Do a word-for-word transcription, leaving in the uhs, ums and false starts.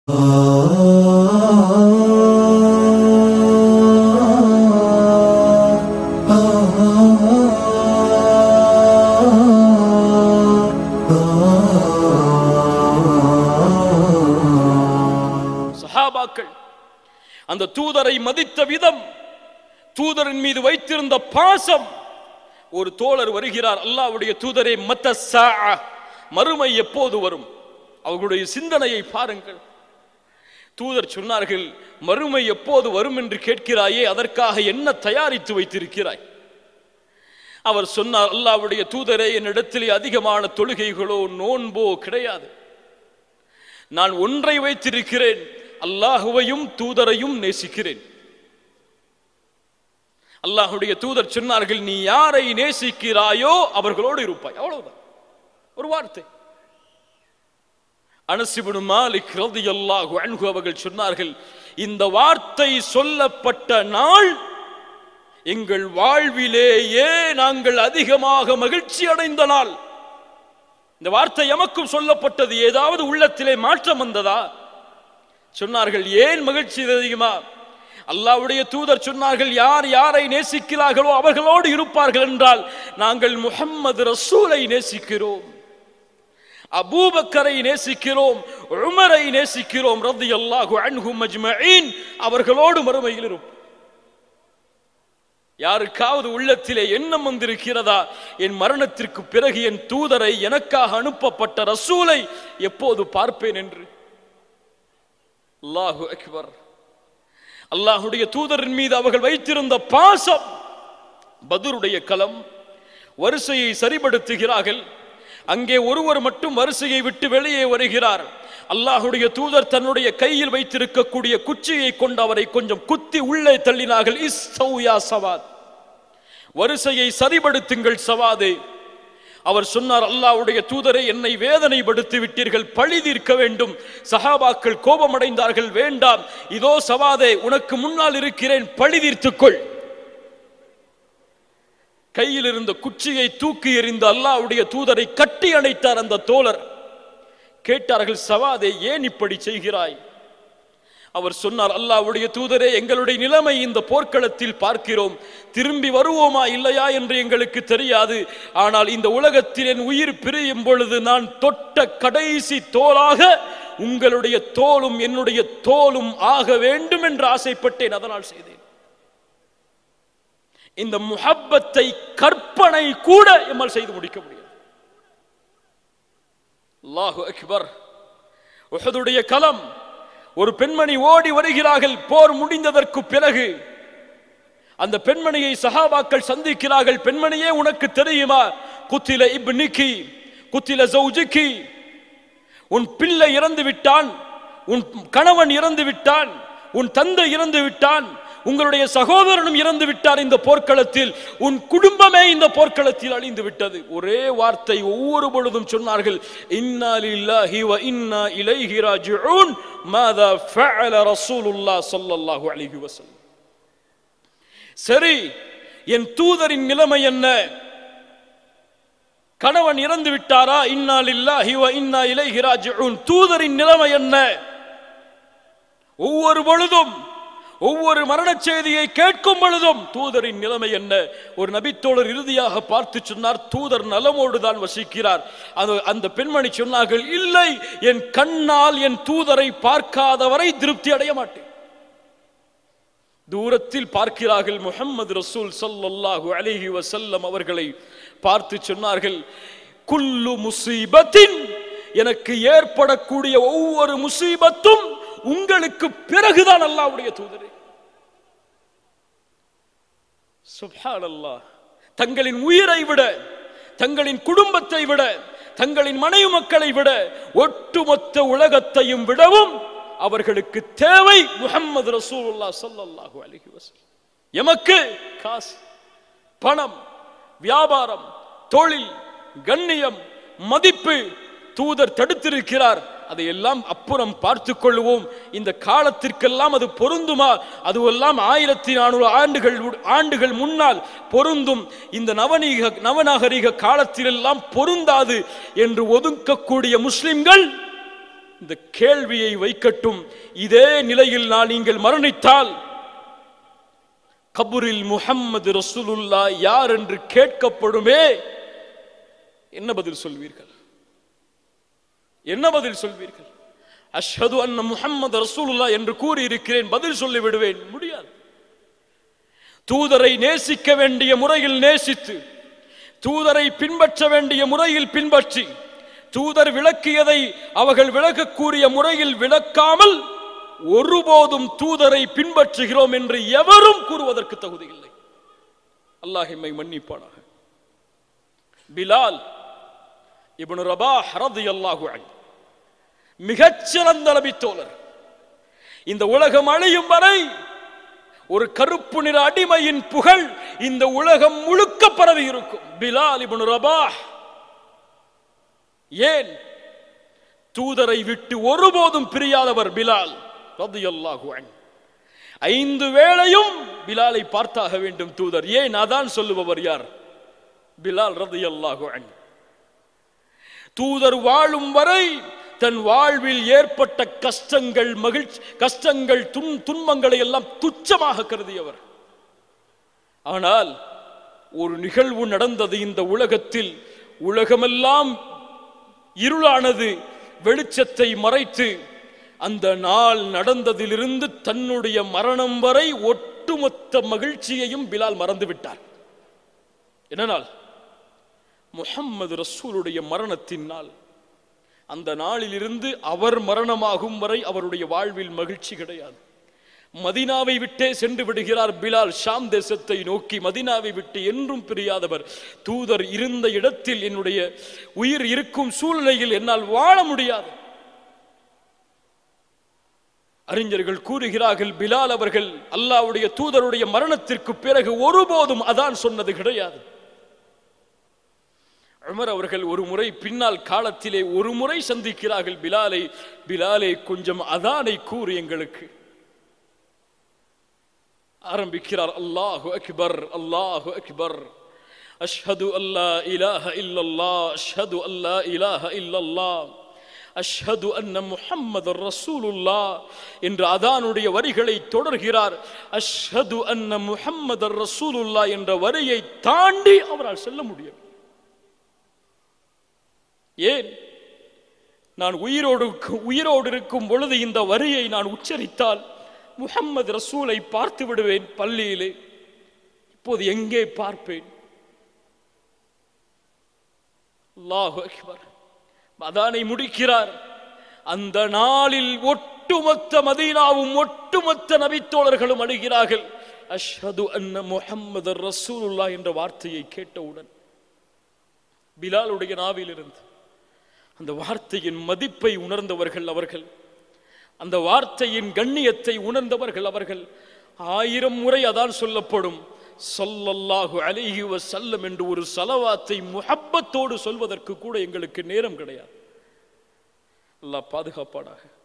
சஹாபாக்கள் அந்த தூதரை மதித்த விதம், தூதரின் மீது வைத்திருந்த பாசம். ஒரு தோழர் வருகிறார், அல்லாஹ்வுடைய தூதரே, மத்த ஸாஅ, மறுமை எப்போது வரும்? அவர்களுடைய சிந்தனையை பாருங்கள். தூதர் சொன்னார்கள், மறுமை எப்போது வரும் என்று கேட்கிறாயே, அதற்காக என்ன தயாரித்து வைத்திருக்கிறாய்? அவர் சொன்னார், அல்லாஹ்வுடைய தூதரே, என்னிடத்திலே அதிகமான தொழுகைகளோ நோன்போ கிடையாது. நான் ஒன்றை வைத்திருக்கிறேன், அல்லாஹுவையும் தூதரையும் நேசிக்கிறேன். அல்லாஹ்வுடைய தூதர் சொன்னார்கள், நீ யாரை நேசிக்கிறாயோ அவர்களோடு இருப்பாய். அவ்வளவுதான், ஒரு வார்த்தை. அனஸ் இப்னு மாலிக் ரலியல்லாஹு அன்ஹு அவர்கள் சொன்னார்கள், இந்த வார்த்தை சொல்லப்பட்ட நாள் எங்கள் வாழ்விலேயே நாங்கள் அதிகமாக மகிழ்ச்சி அடைந்த நாள். இந்த வார்த்தை எமக்கும் சொல்லப்பட்டது. ஏதாவது உள்ளத்திலே மாற்றம் வந்ததா? சொன்னார்கள், ஏன் மகிழ்ச்சி அதிகமா? அல்லாஹ்வுடைய தூதர் சொன்னார்கள், யார் யாரை நேசிக்கிறார்களோ அவர்களோடு இருப்பார்கள் என்றால், நாங்கள் முஹம்மது ரசூலை நேசிக்கிறோம், அபூபக்கரை நேசிக்கிறோம், உமரை நேசிக்கிறோம் ரலியல்லாஹு அன்ஹும் அஜ்மஈன், அவர்களோடு மறுமையில் இருப்போம். யாருக்காவது உள்ளத்திலே எண்ணம் வந்திருக்கிறதா, என் மரணத்திற்கு பிறகு என் தூதரை, எனக்காக அனுப்பப்பட்ட ரசூலை எப்போது பார்ப்பேன் என்று? அல்லாஹு அக்பர். அல்லாஹ்வுடைய தூதரின் மீது அவர்கள் வைத்திருந்த பாசம். பத்ருடைய களம், வரிசையை சரிபடுத்துகிறார்கள். அங்கே ஒருவர் மட்டும் வரிசையை விட்டு வெளியே வருகிறார். அல்லாஹ்வுடைய தூதர் தன்னுடைய கையில் வைத்திருக்கக்கூடிய குச்சியை கொண்டு அவரை கொஞ்சம் குத்தி உள்ளே தள்ளினார்கள். இஸ்தவு யா சவாத், வரிசையை சரிபடுத்துங்கள் சவாதே. அவர் சொன்னார், அல்லாஹ்வுடைய தூதரை, என்னை வேதனைப்படுத்தி விட்டீர்கள், பழி தீர்க்க வேண்டும். சஹாபாக்கள் கோபமடைந்தார்கள். வேண்டாம், இதோ சவாதே, உனக்கு முன்னால் இருக்கிறேன், பழி தீர்த்துக்கொள். கையில் இருந்த குச்சியை தூக்கி எறிந்த அல்லாஹ்வுடைய தூதரை கட்டி அணைத்தார் அந்த தோழர். கேட்டார்கள், சவாதே, ஏன் இப்படி செய்கிறாய்? அவர் சொன்னார், அல்லாஹ்வுடைய தூதரே, எங்களுடைய நிலைமை இந்த போர்க்களத்தில் பார்க்கிறோம். திரும்பி வருவோமா இல்லையா என்று எங்களுக்கு தெரியாது. ஆனால் இந்த உலகத்தில் என் உயிர் பிரியும் பொழுது நான் தொட்ட கடைசி தோளாக உங்களுடைய தோளும் என்னுடைய தோளும் ஆக வேண்டும் என்று ஆசைப்பட்டேன், அதனால் செய்தேன். இந்த முஹப்பத்தை கற்பனை கூட எம்மால் செய்து முடிக்க முடியாது. அல்லாஹு அக்பர். உஹதுடைய களம், ஒரு பெண்மணி ஓடி வருகிறார்கள். போர் முடிந்ததற்கு பிறகு அந்த பெண்மணியை சஹாபாக்கள் சந்திக்கிறார்கள். பெண்மணியே, உனக்கு தெரியுமா, குத்தில இப்னிகி குத்தில ஜௌஜிகி, உன் பிள்ளை இறந்து விட்டான், உன் கணவன் இறந்து விட்டான், உன் தந்தை இறந்து விட்டான், உங்களுடைய சகோதரனும் இறந்து விட்டார் இந்த போர்க்களத்தில், உன் குடும்பமே இந்த போர்க்களத்தில் அழிந்து விட்டது. ஒரே வார்த்தை ஒவ்வொரு பொழுதும் சொன்னார்கள், இன்னா லில்லாஹி வ இன்னா இலைஹி ராஜிஊன், மாதா ஃபஅல ரசூலுல்லாஹ் ஸல்லல்லாஹு அலைஹி வஸல்லம். சரி, என் தூதரின் நிலைமை என்ன? கணவன் இறந்து விட்டாரா? இன்னா லில்லாஹி வ இன்னா இலைஹி ராஜிஊன். தூதரின் நிலைமை என்ன? ஒவ்வொரு பொழுதும், ஒவ்வொரு மரண செய்தியை கேட்கும் பொழுதும் தூதரின் நிலைமை என்ன? ஒரு நபித்தோழர் இறுதியாக பார்த்து சொன்னார், தூதர் நலமோடு தான் வசிக்கிறார். அந்த பெண்மணி சொன்னார்கள், இல்லை, என் கண்ணால் என் தூதரை பார்க்காதவரை திருப்தி அடைய மாட்டேன். தூரத்தில் பார்க்கிறார்கள். முஹம்மது ரசூல் ஸல்லல்லாஹு அலைஹி வஸல்லம் அவர்களை பார்த்து சொன்னார்கள், குல்லு முஸீபத்தின், எனக்கு ஏற்படக்கூடிய ஒவ்வொரு முஸீபத்தும் உங்களுக்கு பிறகுதான் அல்லாஹ்வுடைய தூதரே. சுப்ஹானல்லாஹ். தங்களின் உயிரை விட, தங்களின் குடும்பத்தை விட, தங்களின் மனைவி மக்களை விட, ஒட்டுமொத்த உலகத்தையும் விடவும் அவர்களுக்கு தேவை முஹம்மது ரசூலுல்லாஹ் ஸல்லல்லாஹு அலைஹி வஸல்லம். எமக்கு காசு, பணம், வியாபாரம், தொழில், கண்ணியம், மதிப்பு தூதர் தடுத்திருக்கிறார். அதையெல்லாம் அப்புறம் பார்த்துக் கொள்வோம். இந்த காலத்திற்கெல்லாம் அது பொருந்துமா? அதுவெல்லாம் ஆயிரத்தி நானூறு ஆண்டுகள் ஆண்டுகள் முன்னால் பொருந்தும். இந்த நவநீக நவநாகரிக காலத்திலெல்லாம் பொருந்தாது என்று ஒதுக்கக்கூடிய முஸ்லிம்கள் இந்த கேள்வியை வைக்கட்டும். இதே நிலையில் நான் நீங்கள் மரணித்தால் கபூரில் முஹம்மது ரசூலுல்லாஹ் யார் என்று கேட்கப்படுமே, என்ன பதில் சொல்வீர்கள்? என்ன பதில் சொல்வீர்கள்? அஷ்ஹது அன்ன முஹம்மது ரசூலுல்லாஹ் என்று கூறி இருக்கிறேன், பதில் சொல்லி விடுவேன். முடியாது. தூதரை நேசிக்க வேண்டிய முறையில் நேசித்து, தூதரை பின்பற்ற வேண்டிய முறையில் பின்பற்றி, தூதர் விளக்கியதை அவர்கள் விளக்கக்கூடிய முறையில் விளக்காமல் ஒருபோதும் தூதரை பின்பற்றுகிறோம் என்று எவரும் கூறுவதற்கு தகுதி இல்லை. அல்லாஹ் எம்மை மன்னிப்பானாக. பிலால் இப்னு ரபாஹ் ரலியல்லாஹு அன்ஹு மிகச்சிறந்த நபித்தோழர். இந்த உலகம் அழியும் வரை ஒரு கருப்பு நிற அடிமையின் புகழ் இந்த உலகம் முழுக்க பரவி இருக்கும். பிலால் இப்னு ரபாஹ் ஏன் தூதரை விட்டு ஒருபோதும் பிரியாதவர் பிலால் ரலியல்லாஹு அன்ஹு. ஐந்து வேளையும் பிலாலை பார்த்தாக வேண்டும் தூதர். ஏன் அதான் சொல்லுபவர் யார்? பிலால் ரலியல்லாஹு அன்ஹு. தூதர் வாழும் வரை தன் வாழ்வில் ஏற்பட்ட கஷ்டங்கள், மகிழ்ச்சி கஷ்டங்கள், துன் துன்பங்களை எல்லாம் துச்சமாக கருதியவர். ஆனால் ஒரு நிகழ்வு நடந்தது இந்த உலகத்தில். உலகமெல்லாம் இருளானது, வெளிச்சத்தை மறைத்து அந்த நாள் நடந்ததிலிருந்து தன்னுடைய மரணம் வரை ஒட்டுமொத்த மகிழ்ச்சியையும் பிலால் மறந்து விட்டார். என்ன நாள்? முஹம்மது ரசூலுடைய மரணத்தின் நாள். அந்த நாளிலிருந்து அவர் மரணமாகும் வரை அவருடைய வாழ்வில் மகிழ்ச்சி கிடையாது. மதீனாவை விட்டே சென்று விடுகிறார் பிலால், ஷாம் தேசத்தை நோக்கி. மதீனாவை விட்டு என்றும் பிரியாதவர். தூதர் இருந்த இடத்தில் என்னுடைய உயிர் இருக்கும் சூழ்நிலையில் என்னால் வாழ முடியாது. அறிஞர்கள் கூறுகிறார்கள், பிலால் அவர்கள் அல்லாஹ்வுடைய தூதருடைய மரணத்திற்கு பிறகு ஒருபோதும் அதான் சொன்னது கிடையாது. உமர் அவர்கள் ஒரு முறை பின்னால் காலத்திலே ஒரு முறை சந்திக்கிறார்கள் பிலாலை. பிலாலை கொஞ்சம் அதானை கூறு எங்களுக்கு. ஆரம்பிக்கிறார், அல்லாஹு அக்பர், அல்லாஹு அக்பர், அஷ்ஹது அல்லா இலாஹ இல்லல்லாஹ், அஷ்ஹது அல்லா இலாஹ இல்லல்லாஹ், அஷ்ஹது அன்ன முஹம்மது ரசூலுல்லாஹ் என்ற அதானுடைய வரிகளை தொடர்கிறார். அஷ்ஹது அன்ன முஹம்மது ரசூலுல்லாஹ் என்ற வரியை தாண்டி அவரால் செல்ல முடியும். ஏன்? நான் உயிரோடு உயிரோடு இருக்கும் பொழுது இந்த வரியை நான் உச்சரித்தால் முஹம்மது ரசூலை பார்த்து விடுவேன் பள்ளியிலே. இப்போது எங்கே பார்ப்பேன்? அல்லாஹு அக்பர். அதானை முடிக்கிறார். அந்த நாளில் ஒட்டுமொத்த மதீனாவும் ஒட்டுமொத்த நபித்தோழர்களும் அழுகிறார்கள். அஷ்ஹது அன்ன முஹம்மது ரசூலுல்லாஹ் என்ற வார்த்தையை கேட்டவுடன் பிலாலுடைய நாவிலிருந்து அந்த வார்த்தையின் மதிப்பை உணர்ந்தவர்கள் அவர்கள், அந்த வார்த்தையின் கண்ணியத்தை உணர்ந்தவர்கள் அவர்கள். ஆயிரம் முறை அதான் சொல்லப்படும் ஸல்லல்லாஹு அலைஹி வஸல்லம் என்று ஒரு ஸலவாத்தை முஹப்பத்தோடு சொல்வதற்கு கூட எங்களுக்கு நேரம் கிடையாது. அல்லாஹ் பாதுகாப்பானாக.